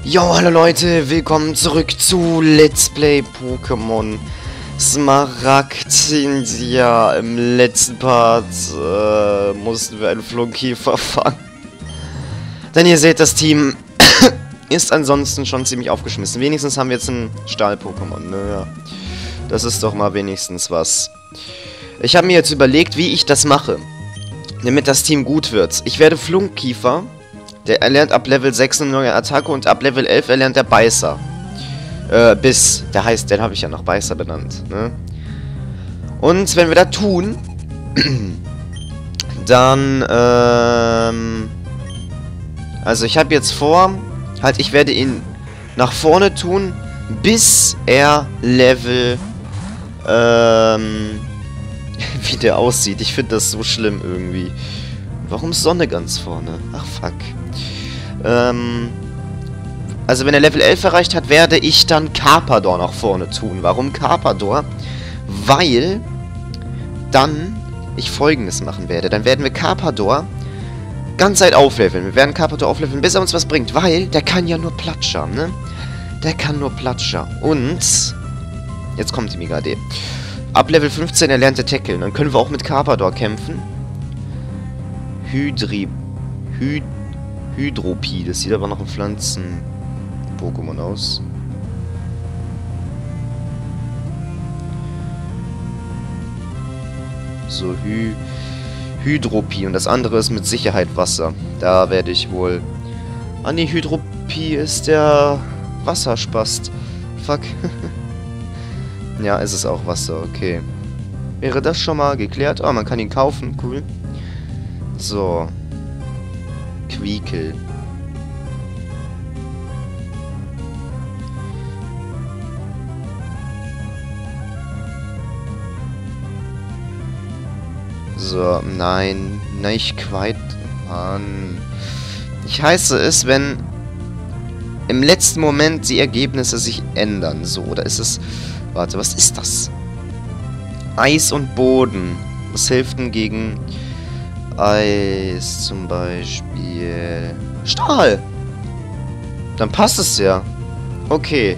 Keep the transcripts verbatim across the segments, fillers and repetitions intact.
Jo, hallo Leute, willkommen zurück zu Let's Play Pokémon Smaragd. Ja, im letzten Part äh, mussten wir einen Flunkiefer fangen. Denn ihr seht, das Team ist ansonsten schon ziemlich aufgeschmissen. Wenigstens haben wir jetzt ein Stahl-Pokémon, ne? Ja. Das ist doch mal wenigstens was. Ich habe mir jetzt überlegt, wie ich das mache, damit das Team gut wird. Ich werde Flunkiefer. Der erlernt ab Level sechs eine neue Attacke und ab Level elf erlernt der Beißer. Äh, bis, der heißt, den habe ich ja noch Beißer benannt, ne? Und wenn wir das tun, dann, ähm, also ich habe jetzt vor, halt, ich werde ihn nach vorne tun, bis er Level, ähm, wie der aussieht. Ich finde das so schlimm irgendwie. Warum ist Sonne ganz vorne? Ach, fuck. Ähm, also wenn er Level elf erreicht hat, werde ich dann Carpador nach vorne tun. Warum Carpador? Weil dann ich Folgendes machen werde. Dann werden wir Carpador ganz Zeit aufleveln. Wir werden Carpador aufleveln, bis er uns was bringt. Weil der kann ja nur Platscher, ne? Der kann nur Platscher. Und jetzt kommt die Mega-Idee. Ab Level fünfzehn erlernt er Tackeln. Dann können wir auch mit Carpador kämpfen. Hydri... Hyd... Hydropie. Das sieht aber noch ein Pflanzen-Pokémon aus. So, Hy... Hydropie. Und das andere ist mit Sicherheit Wasser. Da werde ich wohl... Ah, nee, Hydropie ist der Wasserspast. Fuck. Ja, es ist auch Wasser, okay. Wäre das schon mal geklärt? Ah, man kann ihn kaufen, cool. So. Quiekel. So, nein. Nicht quite. Mann. Ich heiße es, wenn im letzten Moment die Ergebnisse sich ändern. So, oder ist es... Warte, was ist das? Eis und Boden. Was hilft denn gegen... Eis zum Beispiel. Stahl! Dann passt es ja. Okay.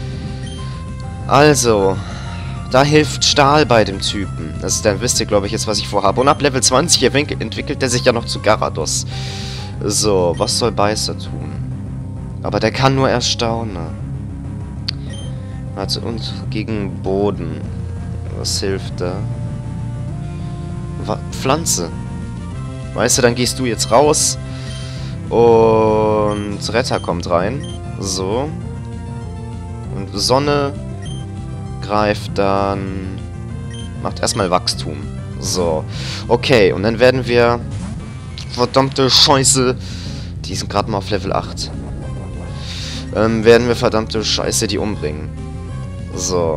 Also. Da hilft Stahl bei dem Typen. Also dann wisst ihr, glaube ich, jetzt, was ich vorhabe. Und ab Level zwanzig entwickelt er sich ja noch zu Gyarados. So, was soll Beißer tun? Aber der kann nur erstaunen. Warte, und gegen Boden. Was hilft da? Wa- Pflanze. Weißt du, dann gehst du jetzt raus. Und Retter kommt rein. So. Und Sonne greift dann... Macht erstmal Wachstum. So. Okay, und dann werden wir... Verdammte Scheiße. Die sind gerade mal auf Level acht. Ähm, werden wir verdammte Scheiße die umbringen. So.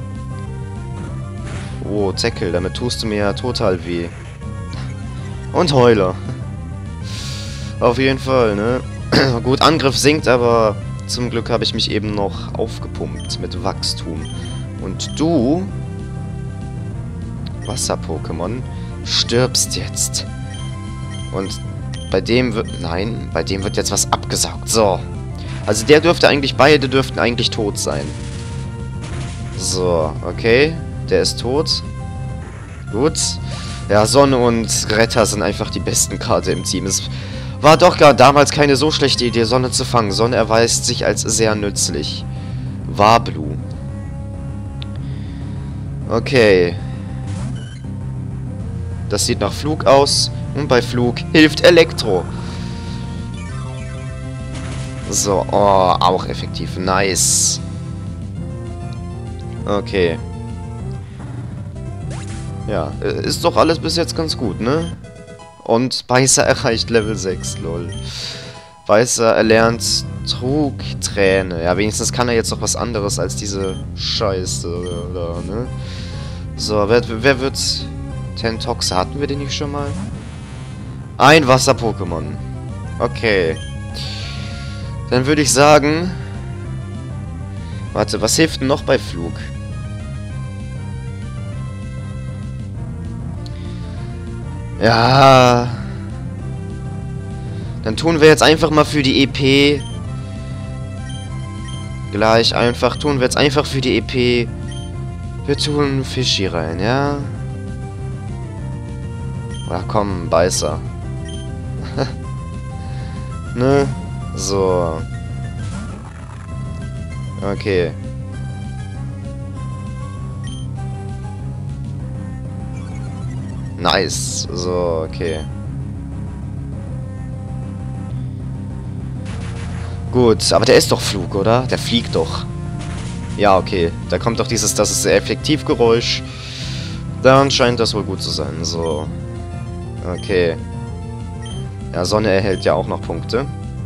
Oh, Tackle, damit tust du mir ja total weh. Und Heuler. Auf jeden Fall, ne? Gut, Angriff sinkt, aber zum Glück habe ich mich eben noch aufgepumpt mit Wachstum. Und du, Wasser-Pokémon, stirbst jetzt. Und bei dem wird... Nein, bei dem wird jetzt was abgesaugt. So. Also der dürfte eigentlich... Beide dürften eigentlich tot sein. So, okay. Der ist tot. Gut. Ja, Sonne und Retter sind einfach die besten Karte im Team. Es war doch gar damals keine so schlechte Idee, Sonne zu fangen. Sonne erweist sich als sehr nützlich. Wablu. Okay. Das sieht nach Flug aus. Und bei Flug hilft Elektro. So, oh, auch effektiv. Nice. Okay. Ja, ist doch alles bis jetzt ganz gut, ne? Und Beißer erreicht Level sechs, lol. Beißer erlernt Trugträne. Ja, wenigstens kann er jetzt noch was anderes als diese Scheiße da, ne? So, wer, wer wird... Tentox, hatten wir den nicht schon mal? Ein Wasser-Pokémon. Okay. Dann würde ich sagen... Warte, was hilft denn noch bei Flug? Ja. Dann tun wir jetzt einfach mal für die E P gleich einfach tun wir jetzt einfach für die E P. Wir tun Fischi rein, ja? Ach komm, Beißer. Ne? So. Okay. Nice. So, okay. Gut, aber der ist doch Flug, oder? Der fliegt doch. Ja, okay. Da kommt doch dieses, das ist sehr effektiv Geräusch. Dann scheint das wohl gut zu sein. So. Okay. Ja, Sonne erhält ja auch noch Punkte.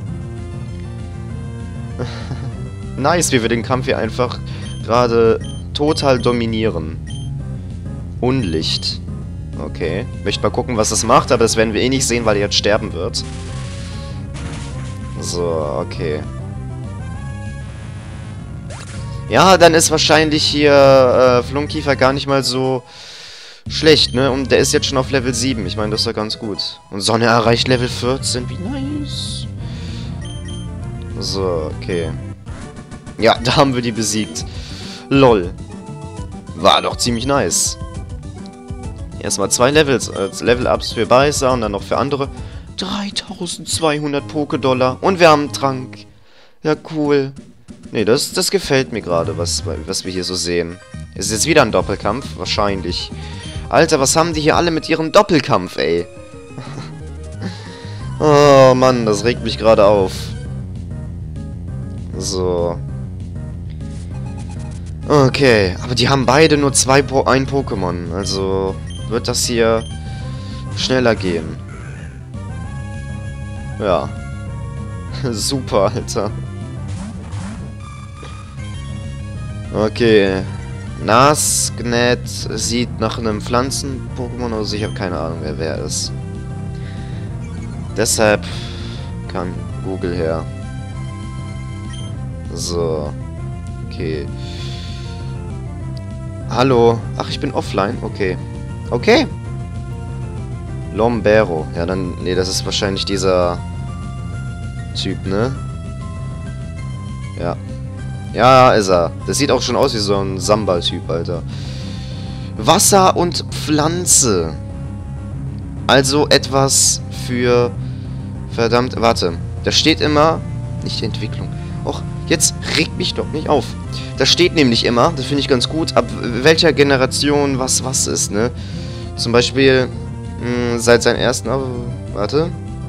Nice, wie wir den Kampf hier einfach gerade total dominieren. Unlicht. Okay. Möchte mal gucken, was das macht, aber das werden wir eh nicht sehen, weil er jetzt sterben wird. So, okay. Ja, dann ist wahrscheinlich hier äh, Flunkiefer gar nicht mal so schlecht, ne? Und der ist jetzt schon auf Level sieben. Ich meine, das ist ja ganz gut. Und Sonne erreicht Level vierzehn. Wie nice. So, okay. Ja, da haben wir die besiegt. Lol. War doch ziemlich nice. Erstmal zwei Levels, äh, Level-Ups für Beißer und dann noch für andere. dreitausendzweihundert Poké-Dollar. Und wir haben einen Trank. Ja, cool. Nee, das, das gefällt mir gerade, was, was wir hier so sehen. Ist jetzt wieder ein Doppelkampf? Wahrscheinlich. Alter, was haben die hier alle mit ihrem Doppelkampf, ey? Oh, Mann, das regt mich gerade auf. So. Okay, aber die haben beide nur zwei po ein Pokémon. Also wird das hier schneller gehen. Ja. Super, Alter. Okay. Nasgnet sieht nach einem Pflanzen-Pokémon aus. Ich habe keine Ahnung, wer wer ist. Deshalb kann Google her. So. Okay. Hallo. Ach, ich bin offline. Okay. Okay. Lombero. Ja, dann... Nee, das ist wahrscheinlich dieser Typ, ne? Ja. Ja, ist er. Das sieht auch schon aus wie so ein Samba-Typ, Alter. Wasser und Pflanze. Also etwas für... Verdammt, warte. Da steht immer... Nicht Entwicklung. Och, jetzt regt mich doch nicht auf. Da steht nämlich immer, das finde ich ganz gut, ab welcher Generation was was ist, ne? Zum Beispiel mh, seit seinem ersten... Oh, warte.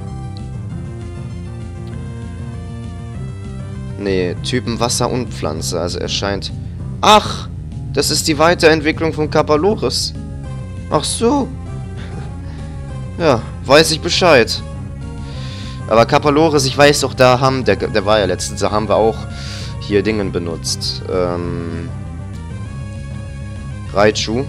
Nee, Typen Wasser und Pflanze. Also erscheint... Ach, das ist die Weiterentwicklung von Kapaloris. Ach so. Ja, weiß ich Bescheid. Aber Kapaloris, ich weiß doch, da haben... Der, der war ja letztens, da haben wir auch hier Dingen benutzt. Ähm... Raichu.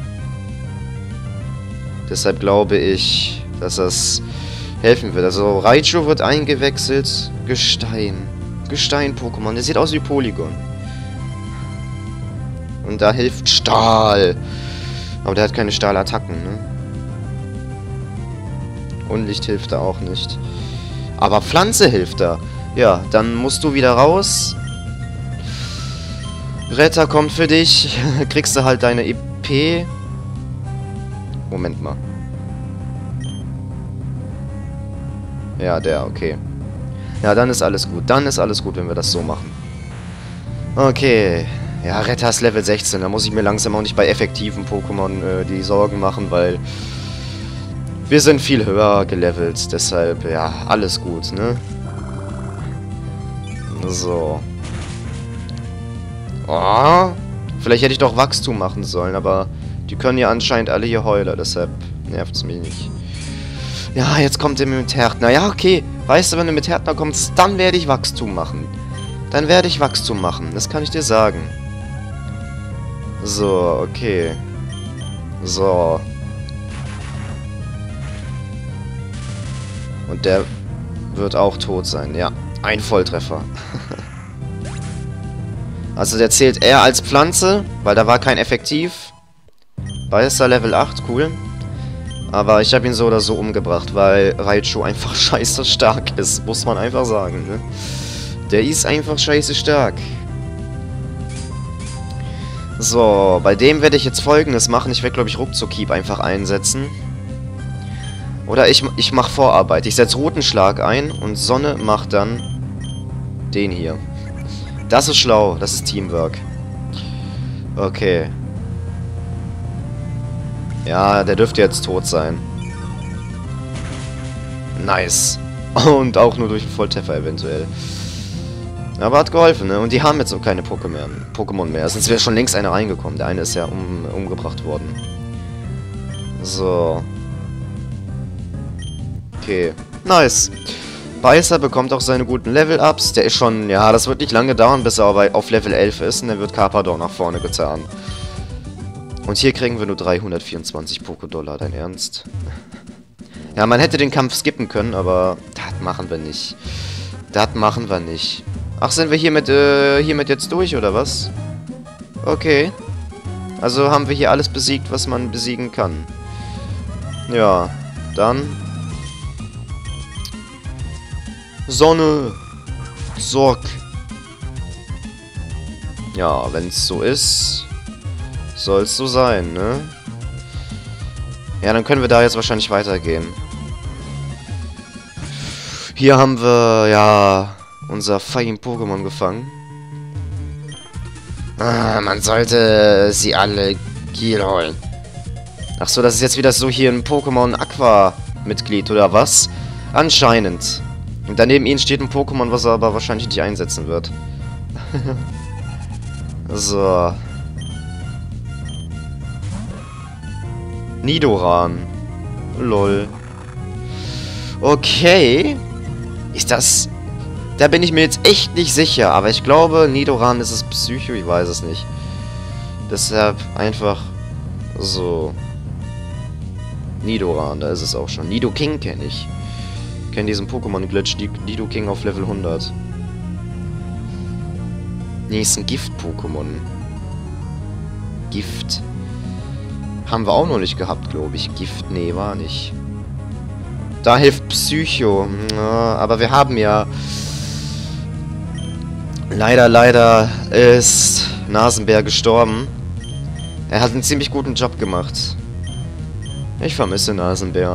Deshalb glaube ich, dass das helfen wird. Also Raichu wird eingewechselt. Gestein. Gestein-Pokémon. Der sieht aus wie Polygon. Und da hilft Stahl. Aber der hat keine Stahlattacken, ne? Unlicht hilft da auch nicht. Aber Pflanze hilft da. Ja, dann musst du wieder raus. Retter kommt für dich. Kriegst du halt deine E P. Moment mal. Ja, der, okay. Ja, dann ist alles gut. Dann ist alles gut, wenn wir das so machen. Okay. Ja, Retter ist Level sechzehn. Da muss ich mir langsam auch nicht bei effektiven Pokémon äh, die Sorgen machen, weil wir sind viel höher gelevelt. Deshalb, ja, alles gut, ne? So. Oh. Vielleicht hätte ich doch Wachstum machen sollen, aber die können ja anscheinend alle hier Heuler. Deshalb nervt es mich nicht. Ja, jetzt kommt der mit Härtner. Ja, okay. Weißt du, wenn du mit Härtner kommst, dann werde ich Wachstum machen. Dann werde ich Wachstum machen. Das kann ich dir sagen. So, okay. So. Und der wird auch tot sein. Ja, ein Volltreffer. Also der zählt eher als Pflanze, weil da war kein Effektiv. Beißer Level acht, cool. Aber ich habe ihn so oder so umgebracht, weil Raichu einfach scheiße stark ist. Muss man einfach sagen, ne? Der ist einfach scheiße stark. So, bei dem werde ich jetzt Folgendes machen. Ich werde, glaube ich, Ruckzuck-Keep einfach einsetzen. Oder ich, ich mache Vorarbeit. Ich setze Rotenschlag ein und Sonne macht dann den hier. Das ist schlau. Das ist Teamwork. Okay. Ja, der dürfte jetzt tot sein. Nice. Und auch nur durch einen Volltreffer eventuell. Aber hat geholfen, ne? Und die haben jetzt auch keine Pokémon Pokémon mehr. Sonst wäre schon längst einer reingekommen. Der eine ist ja um, umgebracht worden. So. Okay. Nice. Beißer bekommt auch seine guten Level-Ups. Der ist schon... Ja, das wird nicht lange dauern, bis er aber auf Level elf ist. Und dann wird Carpador nach vorne getan. Und hier kriegen wir nur dreihundertvierundzwanzig Pokédollar. Dein Ernst? Ja, man hätte den Kampf skippen können, aber... Das machen wir nicht. Das machen wir nicht. Ach, sind wir hiermit, äh, hiermit jetzt durch, oder was? Okay. Also haben wir hier alles besiegt, was man besiegen kann. Ja, dann... Sonne! Sorg! Ja, wenn es so ist, soll es so sein, ne? Ja, dann können wir da jetzt wahrscheinlich weitergehen. Hier haben wir, ja... unser fucking Pokémon gefangen. Ah, man sollte sie alle Kiel holen. Ach so, das ist jetzt wieder so hier ein Pokémon Aqua Mitglied, oder was? Anscheinend. Und daneben ihnen steht ein Pokémon, was er aber wahrscheinlich nicht einsetzen wird. So. Nidoran. Lol. Okay. Ist das... Da bin ich mir jetzt echt nicht sicher, aber ich glaube, Nidoran ist es Psycho, ich weiß es nicht. Deshalb einfach so. Nidoran, da ist es auch schon. Nidoking kenne ich. Ich kenne diesen Pokémon-Glitch, Nidoking auf Level hundert. Nee, ist ein Gift-Pokémon. Gift. Haben wir auch noch nicht gehabt, glaube ich. Gift, nee, war nicht. Da hilft Psycho. Ja, aber wir haben ja... Leider, leider ist Nasenbär gestorben. Er hat einen ziemlich guten Job gemacht. Ich vermisse Nasenbär.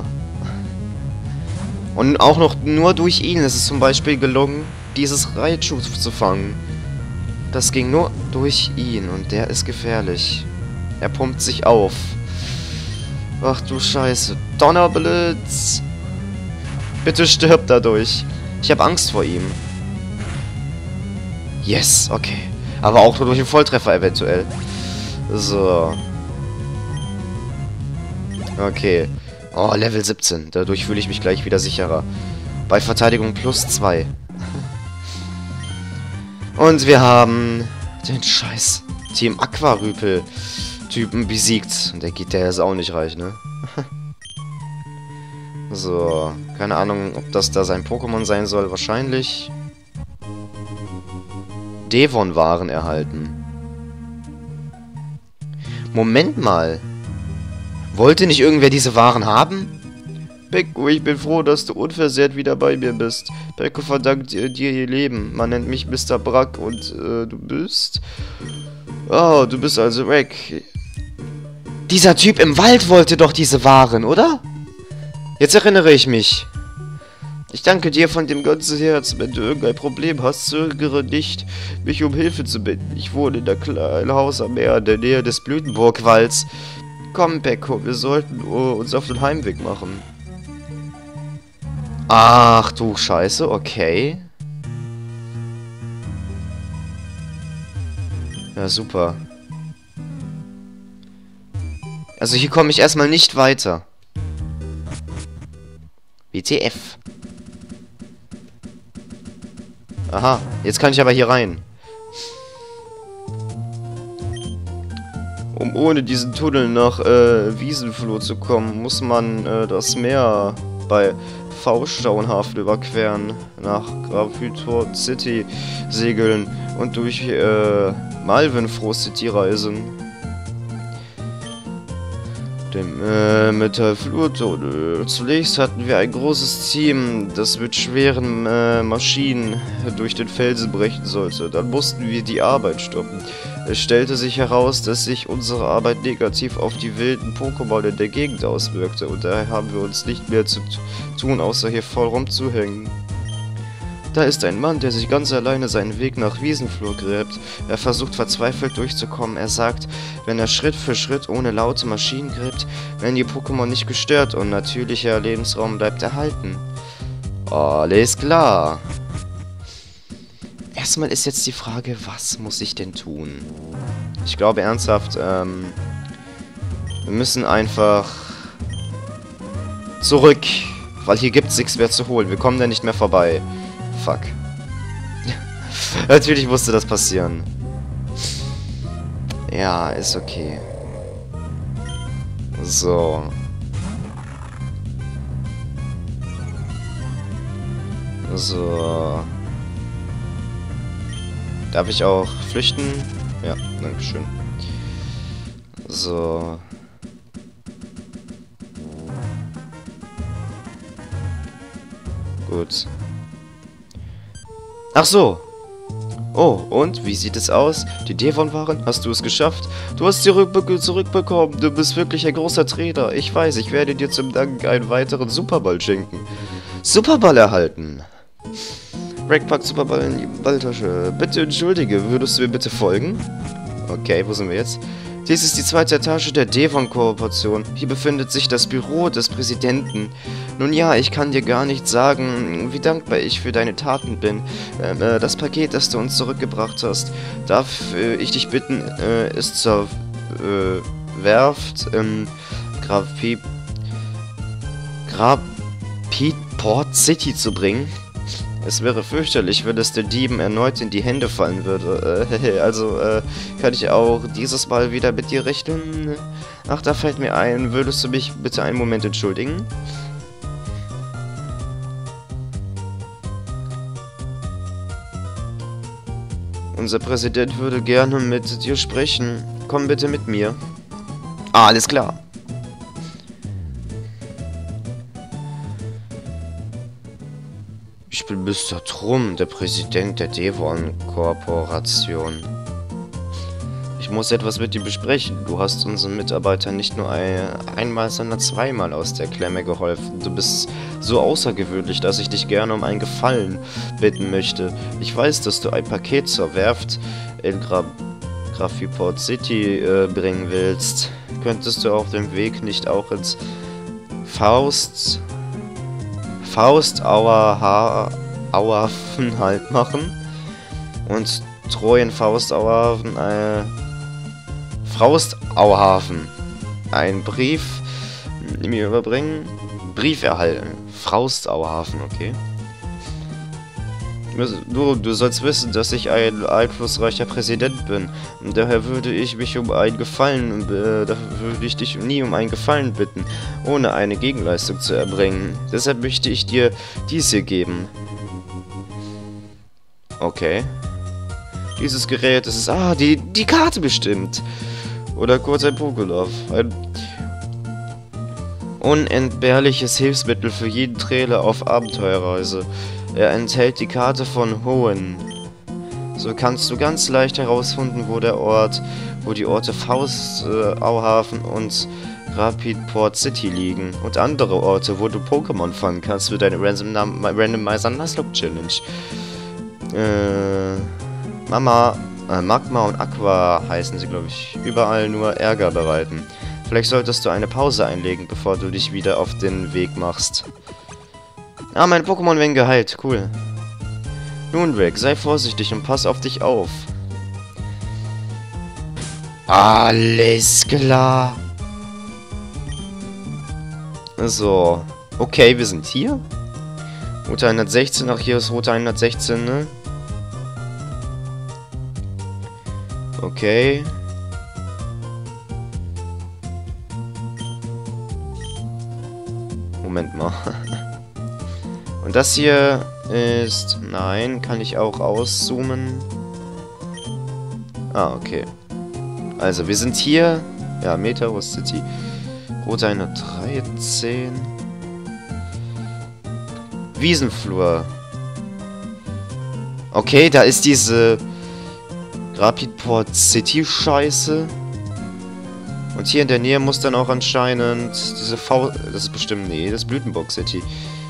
Und auch noch nur durch ihn ist es zum Beispiel gelungen, dieses Raichu zu fangen. Das ging nur durch ihn und der ist gefährlich. Er pumpt sich auf. Ach du Scheiße. Donnerblitz. Bitte stirb dadurch. Ich habe Angst vor ihm. Yes, okay. Aber auch nur durch einen Volltreffer eventuell. So. Okay. Oh, Level siebzehn. Dadurch fühle ich mich gleich wieder sicherer. Bei Verteidigung plus zwei. Und wir haben den scheiß Team Aquarüpel-Typen besiegt. Und der geht der ist auch nicht reich, ne? So. Keine Ahnung, ob das da sein Pokémon sein soll. Wahrscheinlich... Devon-Waren erhalten. Moment mal. Wollte nicht irgendwer diese Waren haben? Peko, ich bin froh, dass du unversehrt wieder bei mir bist. Peko verdankt dir, dir ihr Leben. Man nennt mich Mister Brack und äh, du bist... Oh, du bist also weg. Dieser Typ im Wald wollte doch diese Waren, oder? Jetzt erinnere ich mich. Ich danke dir von dem ganzen Herzen. Wenn du irgendein Problem hast, zögere nicht, mich um Hilfe zu bitten. Ich wohne in der kleinen Haus am Meer in der Nähe des Blütenburgwalds. Komm, Peko, wir sollten uh, uns auf den Heimweg machen. Ach du Scheiße, okay. Ja, super. Also hier komme ich erstmal nicht weiter. W T F. Aha, jetzt kann ich aber hier rein. Um ohne diesen Tunnel nach äh, Wiesenfloh zu kommen, muss man äh, das Meer bei V-Stauenhafen überqueren, nach Gravitor City segeln und durch äh, Malvenfroh City reisen. Dem äh, Metallflurtunnel. Zunächst hatten wir ein großes Team, das mit schweren äh, Maschinen durch den Felsen brechen sollte. Dann mussten wir die Arbeit stoppen. Es stellte sich heraus, dass sich unsere Arbeit negativ auf die wilden Pokémon in der Gegend auswirkte und daher haben wir uns nicht mehr zu tun, außer hier voll rumzuhängen. Da ist ein Mann, der sich ganz alleine seinen Weg nach Wiesenflur gräbt. Er versucht verzweifelt durchzukommen. Er sagt, wenn er Schritt für Schritt ohne laute Maschinen gräbt, werden die Pokémon nicht gestört und natürlicher Lebensraum bleibt erhalten. Alles klar. Erstmal ist jetzt die Frage, was muss ich denn tun? Ich glaube ernsthaft, ähm, wir müssen einfach zurück, weil hier gibt es nichts mehr zu holen. Wir kommen da nicht mehr vorbei. Fuck. Natürlich musste das passieren. Ja, ist okay. So. So. Darf ich auch flüchten? Ja, danke schön. So. Gut. Ach so. Oh, und? Wie sieht es aus? Die Devon-Waren? Hast du es geschafft? Du hast sie zurückbekommen. Du bist wirklich ein großer Trainer. Ich weiß, ich werde dir zum Dank einen weiteren Superball schenken. Superball erhalten. Rack packt Superball in die Balltasche. Bitte entschuldige, würdest du mir bitte folgen? Okay, wo sind wir jetzt? Dies ist die zweite Etage der Devon-Kooperation. Hier befindet sich das Büro des Präsidenten. Nun ja, ich kann dir gar nicht sagen, wie dankbar ich für deine Taten bin. Ähm, äh, das Paket, das du uns zurückgebracht hast, darf äh, ich dich bitten, äh, es zur äh, Werft im Graphit Port City zu bringen. Es wäre fürchterlich, wenn es den Dieben erneut in die Hände fallen würde. Äh, also, äh, kann ich auch dieses Mal wieder mit dir rechnen? Ach, da fällt mir ein. Würdest du mich bitte einen Moment entschuldigen? Unser Präsident würde gerne mit dir sprechen. Komm bitte mit mir. Ah, alles klar. Ich bin Mister Trumm, der Präsident der Devon-Korporation. Ich muss etwas mit dir besprechen. Du hast unseren Mitarbeitern nicht nur ein, einmal, sondern zweimal aus der Klemme geholfen. Du bist so außergewöhnlich, dass ich dich gerne um einen Gefallen bitten möchte. Ich weiß, dass du ein Paket zur Werft in Gra Graphiport City äh, bringen willst. Könntest du auf dem Weg nicht auch ins Faust... Faustauer Auerhafen halt machen und treuen Faustauerhafen äh, Faustauerhafen einen Brief mir überbringen, Brief erhalten. Faustauerhafen, okay. Du, du sollst wissen, dass ich ein einflussreicher Präsident bin. Und daher würde ich mich um einen Gefallen, äh, dafür würde ich dich nie um einen Gefallen bitten, ohne eine Gegenleistung zu erbringen. Deshalb möchte ich dir dies hier geben. Okay. Dieses Gerät, das ist, ah, die, die Karte bestimmt. Oder kurz ein Pokélauf. Ein unentbehrliches Hilfsmittel für jeden Trailer auf Abenteuerreise. Er enthält die Karte von Hoenn. So kannst du ganz leicht herausfinden, wo der Ort, wo die Orte Faustauerhafen äh, und Graphiport City liegen. Und andere Orte, wo du Pokémon fangen kannst für deine Random Randomizer Nuzlocke Challenge. Äh, Mama, äh, Magma und Aqua heißen sie, glaube ich. Überall nur Ärger bereiten. Vielleicht solltest du eine Pause einlegen, bevor du dich wieder auf den Weg machst. Ah, meine Pokémon werden geheilt. Cool. Nun, Rick, sei vorsichtig und pass auf dich auf. Alles klar. So. Okay, wir sind hier. Route hundertsechzehn. Ach, hier ist Route hundertsechzehn, ne? Okay. Moment mal. Und das hier ist... Nein, kann ich auch auszoomen. Ah, okay. Also, wir sind hier. Ja, Metaros City. Route hundertdreizehn. Wiesenflur. Okay, da ist diese Rapidport City Scheiße. Und hier in der Nähe muss dann auch anscheinend diese V... Das ist bestimmt... Nee, das ist Blütenbock City.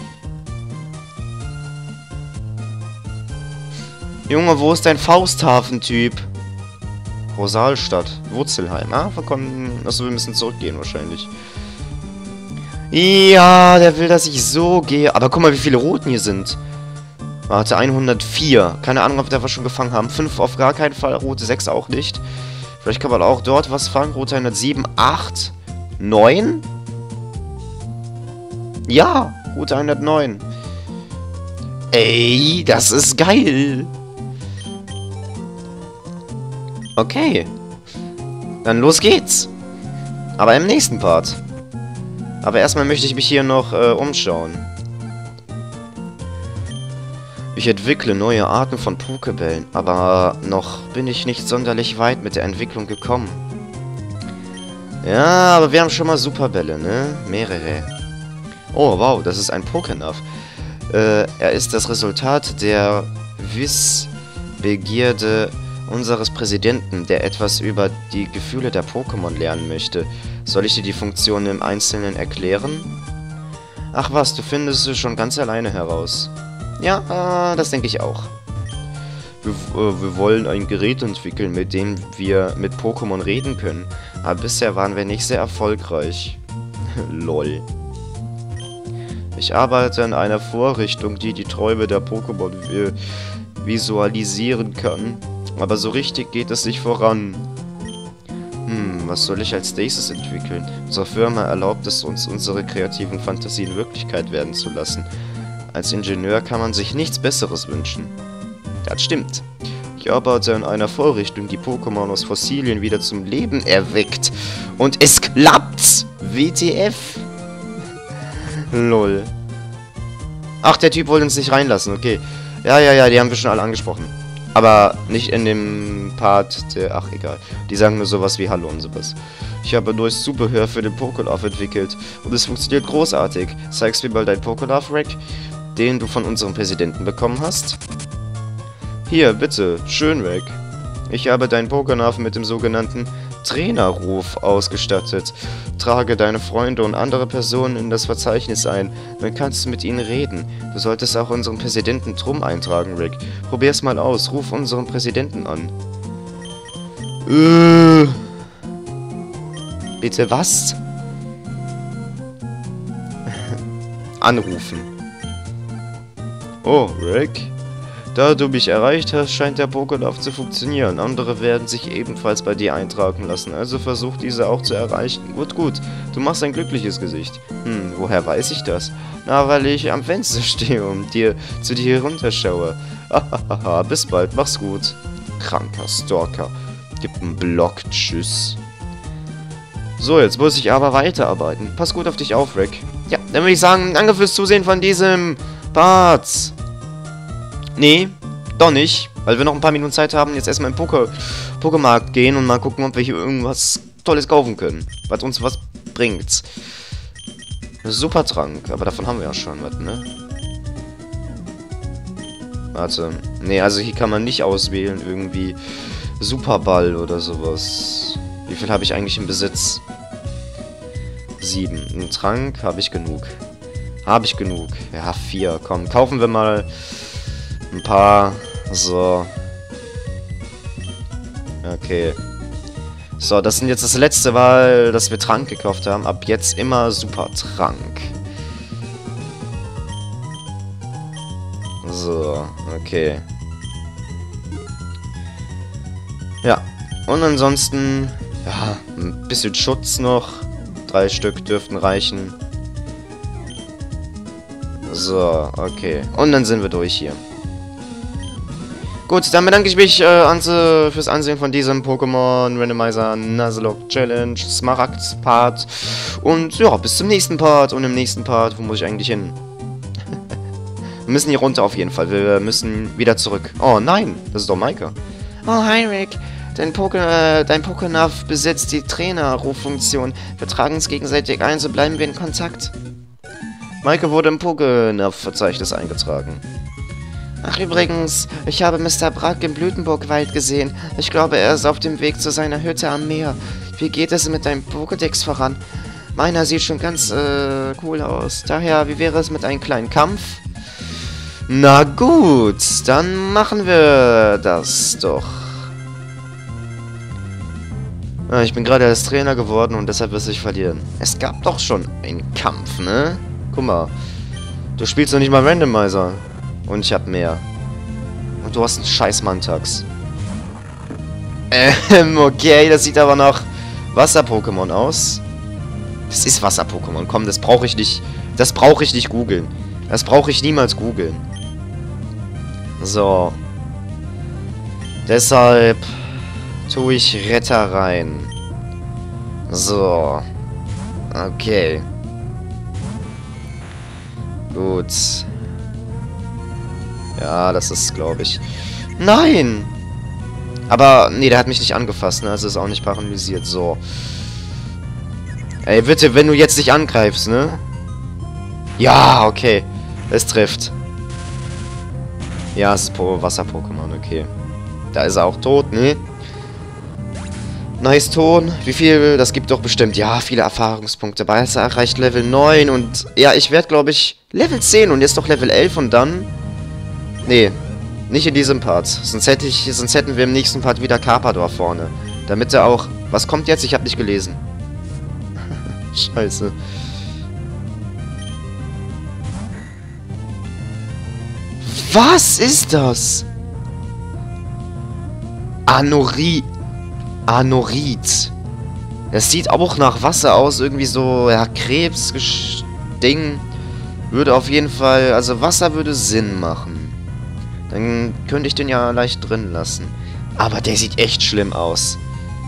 Junge, wo ist dein Fausthafen-Typ? Rosalstadt. Wurzelheim. Ah, wir kommen... Achso, wir müssen zurückgehen wahrscheinlich. Ja, der will, dass ich so gehe. Aber guck mal, wie viele Routen hier sind. Warte, hundertvier. Keine Ahnung, ob wir da was schon gefangen haben. fünf auf gar keinen Fall. Route sechs auch nicht. Vielleicht kann man auch dort was fangen. Route hundertsieben, acht, neun. Ja, Route hundertneun. Ey, das ist geil. Okay. Dann los geht's. Aber im nächsten Part. Aber erstmal möchte ich mich hier noch äh, umschauen. Ich entwickle neue Arten von Pokébällen, aber noch bin ich nicht sonderlich weit mit der Entwicklung gekommen. Ja, aber wir haben schon mal Superbälle, ne? Mehrere. Oh, wow, das ist ein Pokénav. Äh, er ist das Resultat der Wissbegierde unseres Präsidenten, der etwas über die Gefühle der Pokémon lernen möchte. Soll ich dir die Funktion im Einzelnen erklären? Ach was, du findest es schon ganz alleine heraus. Ja, äh, das denke ich auch. Wir, äh, wir wollen ein Gerät entwickeln, mit dem wir mit Pokémon reden können. Aber bisher waren wir nicht sehr erfolgreich. Lol. Ich arbeite an einer Vorrichtung, die die Träume der Pokémon vi visualisieren kann. Aber so richtig geht es nicht voran. Hm, was soll ich als nächstes entwickeln? Unsere Firma erlaubt es uns, unsere kreativen Fantasien Wirklichkeit werden zu lassen. Als Ingenieur kann man sich nichts Besseres wünschen. Das stimmt. Ich arbeite an einer Vorrichtung, die Pokémon aus Fossilien wieder zum Leben erweckt. Und es klappt! W T F? Lol. Ach, der Typ wollte uns nicht reinlassen, okay. Ja, ja, ja, die haben wir schon alle angesprochen. Aber nicht in dem Part der... Ach, egal. Die sagen nur sowas wie Hallo und sowas. Ich habe ein neues Zubehör für den Pokélauf entwickelt. Und es funktioniert großartig. Zeigst mir mal dein Pokélauf-Rack, den du von unserem Präsidenten bekommen hast. Hier, bitte. Schön weg. Ich habe deinen Pokélauf mit dem sogenannten Trainerruf ausgestattet. Trage deine Freunde und andere Personen in das Verzeichnis ein. Dann kannst du mit ihnen reden. Du solltest auch unseren Präsidenten Trum eintragen, Rick. Probier's mal aus. Ruf unseren Präsidenten an. Äh. Bitte was? Anrufen. Oh, Rick? Da du mich erreicht hast, scheint der Pokélauf zu funktionieren. Andere werden sich ebenfalls bei dir eintragen lassen, also versuch diese auch zu erreichen. Gut, gut. Du machst ein glückliches Gesicht. Hm, woher weiß ich das? Na, weil ich am Fenster stehe und dir zu dir herunterschaue. Hahaha, bis bald, mach's gut. Kranker Stalker. Gib einen Block, tschüss. So, jetzt muss ich aber weiterarbeiten. Pass gut auf dich auf, Rick. Ja, dann würde ich sagen, danke fürs Zusehen von diesem Part. Nee, doch nicht. Weil wir noch ein paar Minuten Zeit haben, jetzt erstmal im Poké Pokémarkt gehen und mal gucken, ob wir hier irgendwas Tolles kaufen können. Was uns was bringt. Supertrank, aber davon haben wir ja schon was, ne? Warte. Nee, also hier kann man nicht auswählen, irgendwie Superball oder sowas. Wie viel habe ich eigentlich im Besitz? Sieben. Einen Trank habe ich genug. Habe ich genug. Ja, vier. Komm, kaufen wir mal ein paar. So. Okay. So, das sind jetzt das letzte Mal, dass wir Trank gekauft haben. Ab jetzt immer Supertrank. So, okay. Ja. Und ansonsten, ja, ein bisschen Schutz noch. Drei Stück dürften reichen. So, okay. Und dann sind wir durch hier. Gut, dann bedanke ich mich äh, Anze, fürs Ansehen von diesem Pokémon Randomizer Nuzlocke Challenge Smaragd Part. Und ja, bis zum nächsten Part. Und im nächsten Part, wo muss ich eigentlich hin? Wir müssen hier runter auf jeden Fall. Wir müssen wieder zurück. Oh nein, das ist doch Maike. Oh, hi Rick. Dein, Poké, äh, dein Pokénav besitzt die Trainerruffunktion. Wir tragen uns gegenseitig ein, so bleiben wir in Kontakt. Maike wurde im Pokénav-Verzeichnis eingetragen. Ach übrigens, ich habe Mister Brack im Blütenburgwald gesehen. Ich glaube, er ist auf dem Weg zu seiner Hütte am Meer. Wie geht es mit deinem Pokédex voran? Meiner sieht schon ganz äh, cool aus. Daher, wie wäre es mit einem kleinen Kampf? Na gut, dann machen wir das doch. Ah, ich bin gerade erst Trainer geworden und deshalb wirst du dich verlieren. Es gab doch schon einen Kampf, ne? Guck mal. Du spielst doch nicht mal Randomizer. Und ich hab mehr. Und du hast einen scheiß Mantax. Ähm, okay, das sieht aber nach Wasser-Pokémon aus. Das ist Wasser-Pokémon. Komm, das brauche ich nicht. Das brauche ich nicht googeln. Das brauche ich niemals googeln. So. Deshalb tue ich Retter rein. So. Okay. Gut. Ja, das ist, glaube ich... Nein! Aber, nee, der hat mich nicht angefasst, ne? Also ist auch nicht paralysiert. So. Ey, bitte, wenn du jetzt nicht angreifst, ne? Ja, okay. Es trifft. Ja, es ist Wasser-Pokémon, okay. Da ist er auch tot, ne? Nice Ton. Wie viel? Das gibt doch bestimmt, ja, viele Erfahrungspunkte. Balsa erreicht Level neun und... Ja, ich werde, glaube ich, Level zehn und jetzt doch Level elf und dann... Nee, nicht in diesem Part. Sonst hätte ich, sonst hätten wir im nächsten Part wieder Carpador vorne. Damit er auch... Was kommt jetzt? Ich habe nicht gelesen. Scheiße. Was ist das? Anori... Anorit. Das sieht auch nach Wasser aus. Irgendwie so, ja, Krebs-Ding. Würde auf jeden Fall... Also Wasser würde Sinn machen. Dann könnte ich den ja leicht drin lassen. Aber der sieht echt schlimm aus.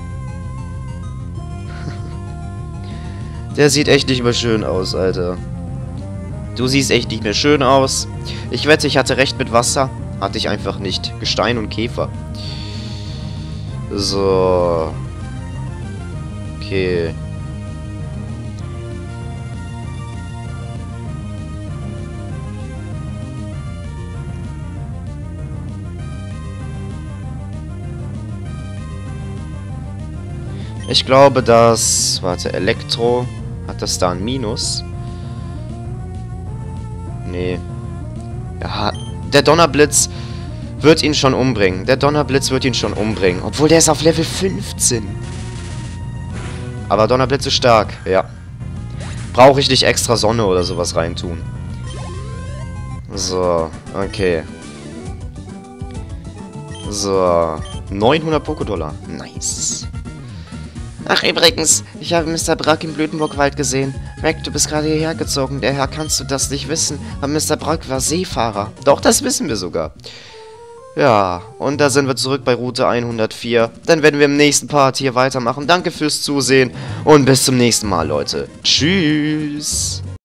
Der sieht echt nicht mehr schön aus, Alter. Du siehst echt nicht mehr schön aus. Ich wette, ich hatte recht mit Wasser. Hatte ich einfach nicht. Gestein und Käfer. So. Okay. Ich glaube, dass... Warte, Elektro... Hat das da ein Minus? Nee. Ja, der Donnerblitz wird ihn schon umbringen. Der Donnerblitz wird ihn schon umbringen. Obwohl, der ist auf Level fünfzehn. Aber Donnerblitz ist stark, ja. Brauche ich nicht extra Sonne oder sowas reintun. So, okay. So, neunhundert Pokédollar. Nice. Ach, übrigens, ich habe Mister Brack im Blütenburgwald gesehen. Mac, du bist gerade hierher gezogen. Daher kannst du das nicht wissen. Aber Mister Brack war Seefahrer. Doch, das wissen wir sogar. Ja, und da sind wir zurück bei Route hundertvier. Dann werden wir im nächsten Part hier weitermachen. Danke fürs Zusehen und bis zum nächsten Mal, Leute. Tschüss.